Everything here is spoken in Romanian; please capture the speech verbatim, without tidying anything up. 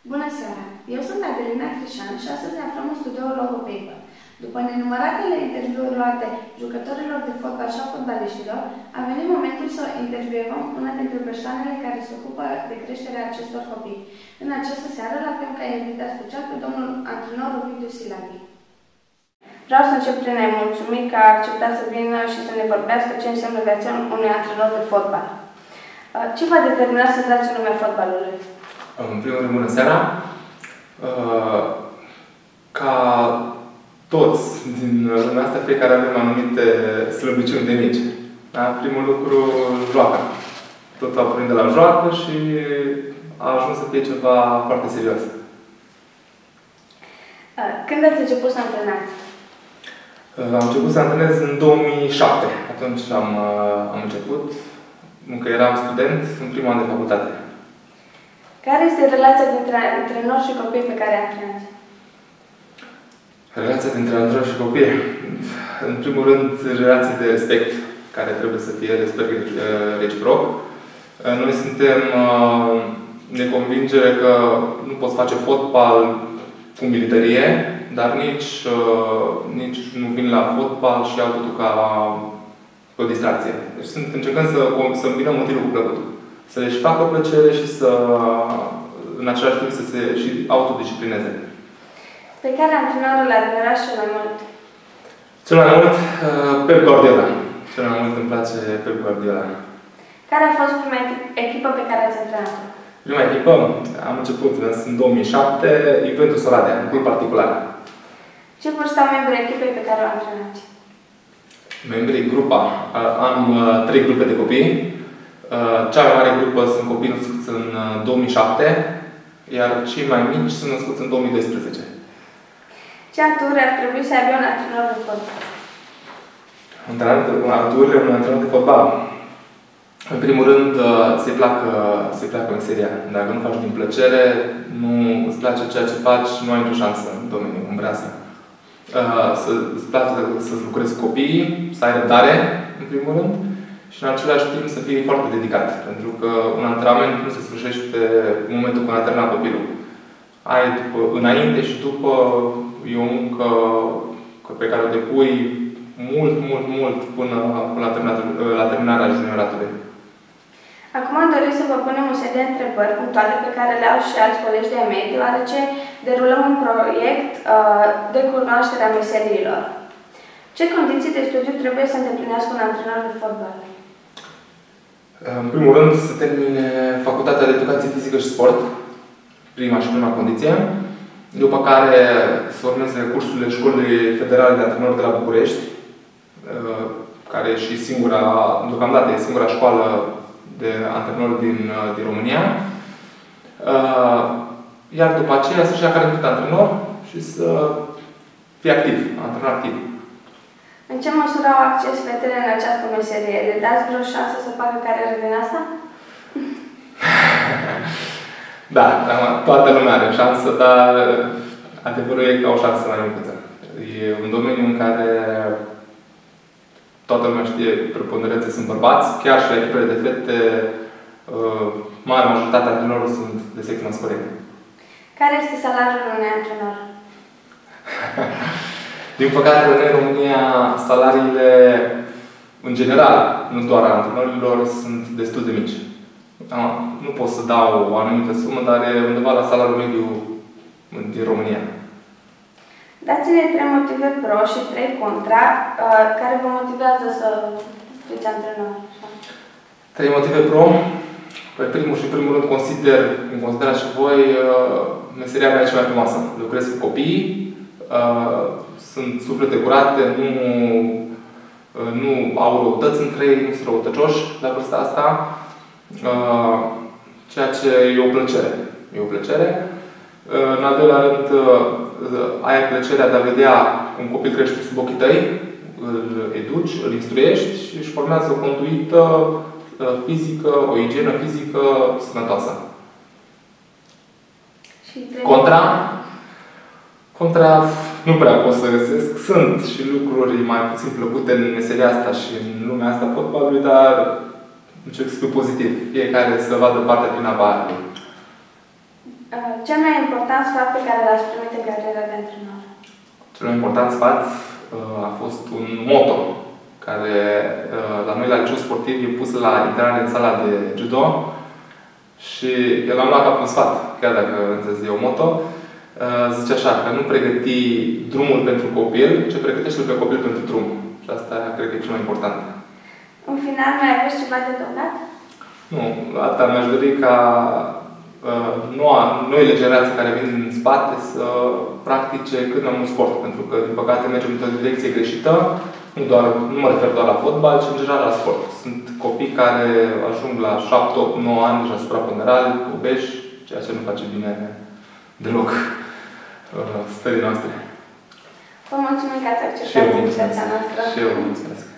Bună seara! Eu sunt Adelina Crișan și astăzi ne aflăm în studioul Logopaper. După nenumăratele interviuri luate jucătorilor de fotbal și a fotbaliștilor, a venit momentul să intervievăm una dintre persoanele care se ocupă de creșterea acestor copii. În această seară l-avem ca invitat special pe domnul antrenor Ovidiu Silabi. Vreau să încep prin a-i mulțumi că a acceptat să vină și să ne vorbească ce înseamnă viața unui antrenor de fotbal. Ce v-a determinat să intrați în lumea fotbalului? În primul rând, bună seara! Ca toți din lumea asta, fiecare avem anumite slăbiciuni de mici. Da? Primul lucru, joacă. Tot a pornit de la joacă și a ajuns să fie ceva foarte serios. Când ați început să antrenați? Am început să antrenez în două mii șapte. Atunci am, am început. Încă eram student în primul an de facultate. Care este relația dintre antrenor și copii pe care antrenați? Relația dintre antrenor și copii? În primul rând, relații de respect, care trebuie să fie respect reciproc. Noi suntem de convingere că nu poți face fotbal cu militarie, dar nici, nici nu vin la fotbal și iau totul ca o distracție. Deci sunt, încercăm să, să îmbinăm motivul cu plăcutul. Să le-și facă plăcere și să, în același timp, să se și autodisciplineze. Pe care antrenorul l-a admirat cel mai mult? Cel mai mult, Pep Guardiola. Cel mai mult îmi place Pep Guardiola. Care a fost prima echipă pe care ați antrenat-o? Prima echipă? Am început în două mii șapte, Juventus Oradea, în club particular. Ce vârstă au membrii echipei pe care o antrenați? Membrii, grupa. Am trei grupe de copii. Cea mai mare grupă sunt copii născuți în două mii șapte, iar cei mai mici sunt născuți în două mii doisprezece. Ce aturi ar trebui să aibă un antrenor de fotbal? Aturile unui antrenor de fotbal. În primul rând, se placă, se placă meseria. Dacă nu faci din plăcere, nu îți place ceea ce faci, nu ai nicio șansă în domeniul, în brează. Să-ți place să-ți lucrezi cu copiii, să ai răbdare, în primul rând, și în același timp să fii foarte dedicat. Pentru că un antrenament nu se sfârșește în momentul când antrenezi copilul. Ai după, înainte și după, e o muncă pe care o depui mult, mult, mult până, până la, terminat, la terminarea junioratului. Acum am dorit să vă punem un set de întrebări punctuale pe care le au și alți colegi de-ai mei, deoarece derulăm un proiect uh, de cunoaștere a meseriilor. Ce condiții de studiu trebuie să îndeplinească un antrenor de fotbal? În primul rând, să termine Facultatea de Educație Fizică și Sport, prima și prima condiție, după care să urmeze cursurile Școlii Federale de Antrenori de la București, care e și singura, deocamdată e singura școală de antrenori din, din România. Iar după aceea să-și ia carnet de antrenor și să fie activ, antrenor activ. În ce măsură au acces fetele în această meserie? Le dați vreo șansă să facă carieră din asta? Da, toată lumea are șansă, dar adevărul e că au șansă mai micuță. E un domeniu în care toată lumea știe, preponderențe sunt bărbați, chiar și la echipele de fete, marea majoritate a antrenorilor sunt de sex masculin. Care este salariul unui antrenor? Din păcate, în România, salariile, în general, nu doar a antrenorilor, sunt destul de mici. Nu pot să dau o anumită sumă, dar e undeva la salariul mediu din România. Dați-ne trei motive pro și trei contra care vă motivează să fiți antrenor. Trei motive pro? Păi primul și primul rând consider, cum considerați și voi, meseria mea cea mai frumoasă. Lucrez cu copiii, sunt suflete curate, nu, nu au răutăți între ei, nu sunt răutăcioși la vârsta asta. Ceea ce e o plăcere. E o plăcere. În al doilea rând, ai plăcerea de a vedea un copil crește sub ochii tăi, îl educi, îl instruiești și își formează o conduită fizică, o igienă fizică sănătoasă. Contra? Contra nu prea pot să găsesc. Sunt și lucruri mai puțin plăcute în meseria asta și în lumea asta fotbalului, dar încerc să fiu pozitiv. Fiecare să vadă partea prin apa. cel mai important sfat pe care l-ați primit în cariera de antrenor? Cel mai important sfat uh, a fost un moto care uh, la noi la liceu sportiv e pus la intrare în sala de judo și eu l-am luat ca un sfat, chiar dacă înțeles e un moto. Uh, zice așa, că nu pregăti drumul pentru copil, ci pregătește-l pe copil pentru drum. Și asta cred că e cel mai important. În final, mai aveți ceva de adăugat? Nu, la asta mi-aș dori ca uh, noua, noile generații care vin în spate să practice cât mai mult sport. Pentru că, din păcate, mergem într-o direcție greșită. Nu, doar, nu mă refer doar la fotbal, ci în general la sport. Sunt copii care ajung la șapte, opt, nouă ani deja supraponderali, obeși, ceea ce nu face bine deloc uh, stării noastre. Vă mulțumim că ați acceptat invitația noastră. Și eu mulțumesc.